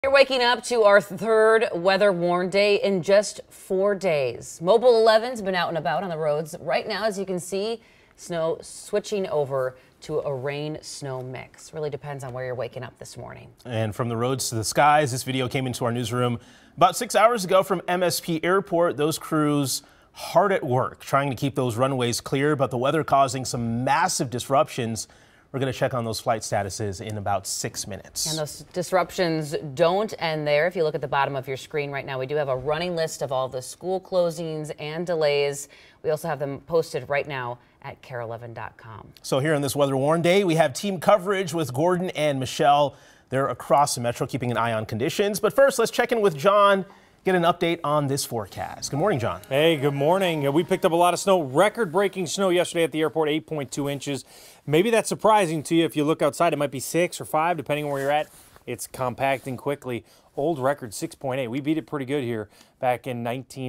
You're waking up to our third weather warn day in just 4 days. Mobile 11's been out and about on the roads right now. As you can see, snow switching over to a rain-snow mix. Really depends on where you're waking up this morning. And from the roads to the skies, this video came into our newsroom about 6 hours ago from MSP Airport. Those crews hard at work trying to keep those runways clear, but the weather causing some massive disruptions. We're going to check on those flight statuses in about 6 minutes. And those disruptions don't end there. If you look at the bottom of your screen right now, we do have a running list of all the school closings and delays. We also have them posted right now at KARE11.com. So here on this Weather Warn Day, we have team coverage with Gordon and Michelle. They're across the metro keeping an eye on conditions. But first, let's check in with John. Get an update on this forecast. Good morning, John. Hey, good morning. We picked up a lot of snow, record-breaking snow yesterday at the airport, 8.2 inches. Maybe that's surprising to you. If you look outside, it might be 6 or 5, depending on where you're at. It's compacting quickly. Old record, 6.8. We beat it pretty good here back in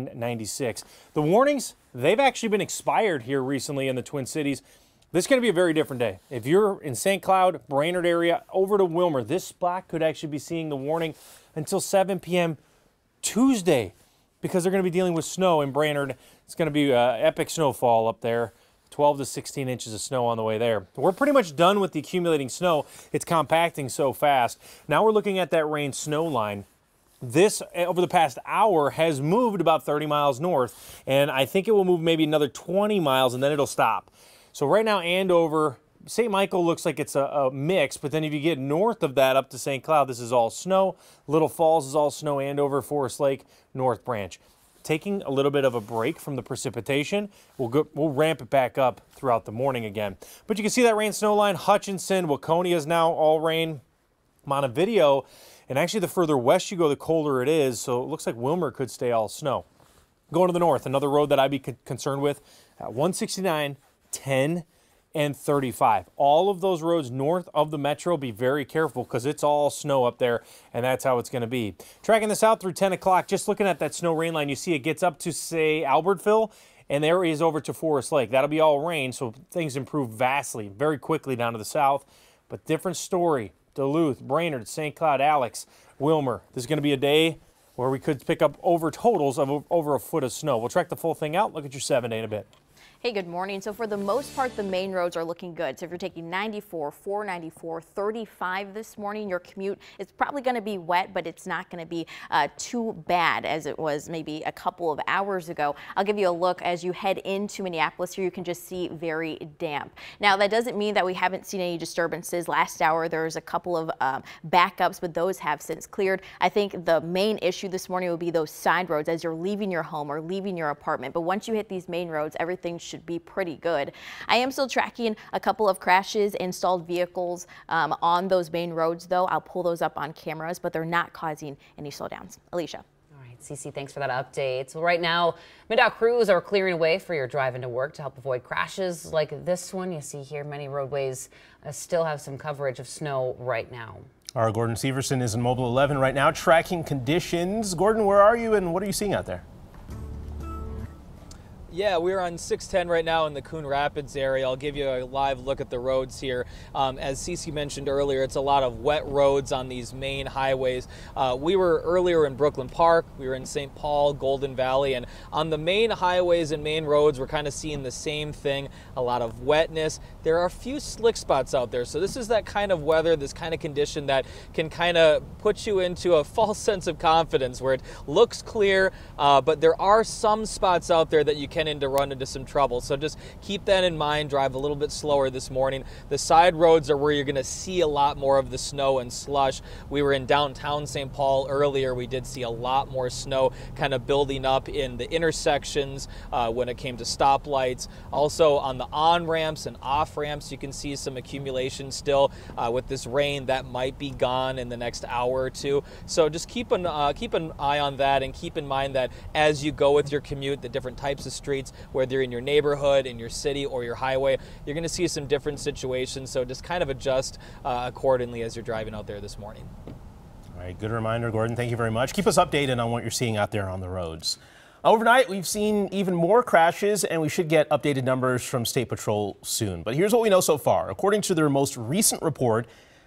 1996. The warnings, they've actually been expired here recently in the Twin Cities. This is going to be a very different day. If you're in St. Cloud, Brainerd area, over to Wilmer, this spot could actually be seeing the warning until 7 p.m. Tuesday, because they're going to be dealing with snow in Brainerd. It's going to be epic snowfall up there, 12 to 16 inches of snow on the way there. We're pretty much done with the accumulating snow. It's compacting so fast. Now we're looking at that rain snow line. This, over the past hour, has moved about 30 miles north, and I think it will move maybe another 20 miles, and then it'll stop. So right now, Andover, St. Michael looks like it's a mix, but then if you get north of that up to St. Cloud, this is all snow. Little Falls is all snow, Andover, Forest Lake, North Branch. Taking a little bit of a break from the precipitation, we'll ramp it back up throughout the morning again. But you can see that rain snow line. Hutchinson, Waconia is now all rain. Montevideo, and actually the further west you go, the colder it is, so it looks like Wilmer could stay all snow. Going to the north, another road that I'd be concerned with, 169, 10, and 35. All of those roads north of the metro, be very careful because it's all snow up there, and that's how it's going to be. Tracking this out through 10 o'clock, just looking at that snow rain line, you see it gets up to, say, Albertville, and there is over to Forest Lake. That'll be all rain, so things improve vastly, very quickly down to the south. But different story. Duluth, Brainerd, St. Cloud, Alex, Wilmer. This is going to be a day where we could pick up over totals of over a foot of snow. We'll track the full thing out. Look at your 7-day in a bit. Hey, good morning. So for the most part, the main roads are looking good. So if you're taking 94, 494, 35 this morning, your commute is probably going to be wet, but it's not going to be too bad as it was maybe a couple of hours ago. I'll give you a look as you head into Minneapolis. Here you can just see very damp. Now, that doesn't mean that we haven't seen any disturbances. Last hour, there was a couple of backups, but those have since cleared. I think the main issue this morning will be those side roads as you're leaving your home or leaving your apartment. But once you hit these main roads, everything should be pretty good. I am still tracking a couple of crashes, installed vehicles on those main roads, though. I'll pull those up on cameras, but they're not causing any slowdowns. Alicia. All right, Cece, thanks for that update. So right now, MnDOT crews are clearing away for your drive into work to help avoid crashes like this one. You see here, many roadways still have some coverage of snow right now. Our Gordon Severson is in Mobile 11 right now, tracking conditions. Gordon, where are you and what are you seeing out there? Yeah, we're on 610 right now in the Coon Rapids area. I'll give you a live look at the roads here. As Cece mentioned earlier, it's a lot of wet roads on these main highways. We were earlier in Brooklyn Park, we were in St. Paul, Golden Valley, and on the main highways and main roads, we're kind of seeing the same thing, a lot of wetness. There are a few slick spots out there, so this is that kind of weather, this kind of condition that can kind of put you into a false sense of confidence where it looks clear, but there are some spots out there that you can run into some trouble. So just keep that in mind. Drive a little bit slower this morning. The side roads are where you're going to see a lot more of the snow and slush. We were in downtown St. Paul earlier. We did see a lot more snow kind of building up in the intersections when it came to stoplights. Also on the on-ramps and off-ramps, you can see some accumulation still with this rain that might be gone in the next hour or two. So just keep an eye on that, and keep in mind that as you go with your commute, the different types of streets, whether you're in your neighborhood, in your city, or your highway, you're going to see some different situations. So just kind of adjust accordingly as you're driving out there this morning. All right, good reminder, Gordon. Thank you very much. Keep us updated on what you're seeing out there on the roads. Overnight, we've seen even more crashes, and we should get updated numbers from State Patrol soon. But here's what we know so far. According to their most recent report,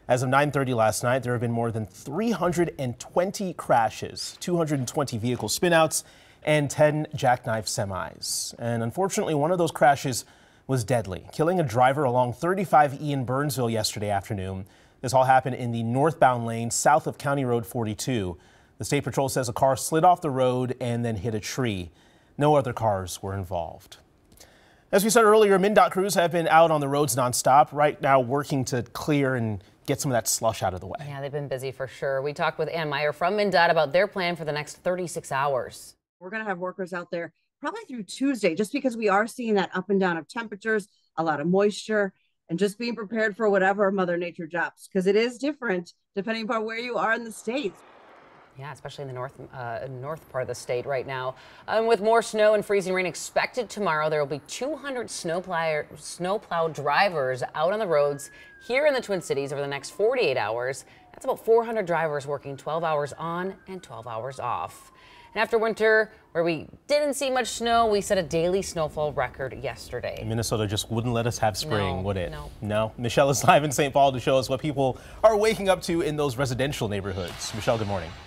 As of 9:30 last night, there have been more than 320 crashes, 220 vehicle spinouts, and 10 jackknife semis. And unfortunately, one of those crashes was deadly, killing a driver along 35E in Burnsville yesterday afternoon. This all happened in the northbound lane south of County Road 42. The State Patrol says a car slid off the road and then hit a tree. No other cars were involved. As we said earlier, MnDOT crews have been out on the roads nonstop, right now working to clear and get some of that slush out of the way. Yeah, they've been busy for sure. We talked with Ann Meyer from MnDOT about their plan for the next 36 hours. We're going to have workers out there probably through Tuesday, just because we are seeing that up and down of temperatures, a lot of moisture, and just being prepared for whatever Mother Nature drops, because it is different depending upon where you are in the state. Yeah, especially in the north part of the state right now. With more snow and freezing rain expected tomorrow, there will be 200 snowplow drivers out on the roads here in the Twin Cities over the next 48 hours. That's about 400 drivers working 12 hours on and 12 hours off. And after winter, where we didn't see much snow, we set a daily snowfall record yesterday. Minnesota just wouldn't let us have spring, would it? No. No. Michelle is live in St. Paul to show us what people are waking up to in those residential neighborhoods. Michelle, good morning.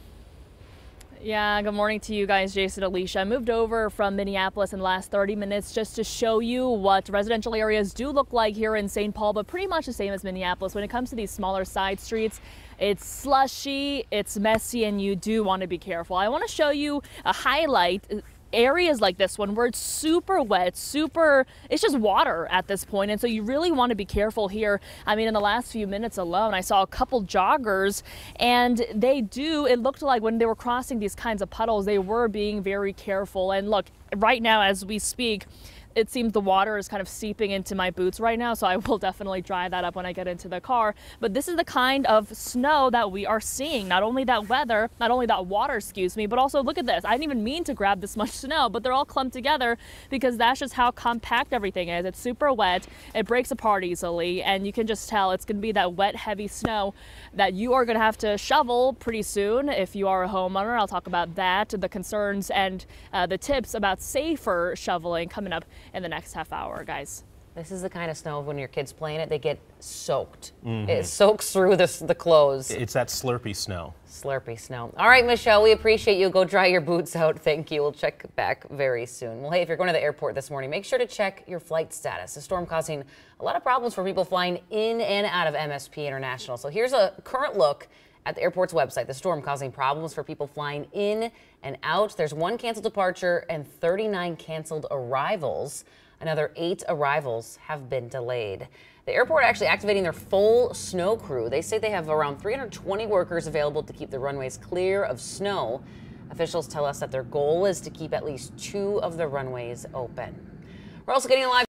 Yeah, good morning to you guys, Jason, Alicia. I moved over from Minneapolis in the last 30 minutes just to show you what residential areas do look like here in St. Paul, but pretty much the same as Minneapolis. When it comes to these smaller side streets, it's slushy, it's messy, and you do want to be careful. I want to show you a highlight. Areas like this one where it's super wet, it's just water at this point, and so you really want to be careful here. I mean, in the last few minutes alone, I saw a couple joggers, and it looked like when they were crossing these kinds of puddles, they were being very careful. And look, right now as we speak, it seems the water is kind of seeping into my boots right now, so I will definitely dry that up when I get into the car. But this is the kind of snow that we are seeing. Not only that water, excuse me, but also look at this. I didn't even mean to grab this much snow, but they're all clumped together because that's just how compact everything is. It's super wet, it breaks apart easily, and you can just tell it's gonna be that wet, heavy snow that you are gonna have to shovel pretty soon if you are a homeowner. I'll talk about that, the concerns and the tips about safer shoveling coming up in the next half hour, guys. This is the kind of snow when your kids play in it, they get soaked. It soaks through the clothes. It's that slurpy snow. Slurpy snow. All right, Michelle, we appreciate you. Go dry your boots out. Thank you. We'll check back very soon. Well, hey, if you're going to the airport this morning, make sure to check your flight status. The storm causing a lot of problems for people flying in and out of MSP International. So here's a current look at the airport's website. The storm causing problems for people flying in and out. There's 1 canceled departure and 39 canceled arrivals. Another 8 arrivals have been delayed. The airport actually activating their full snow crew. They say they have around 320 workers available to keep the runways clear of snow. Officials tell us that their goal is to keep at least 2 of the runways open. We're also getting a live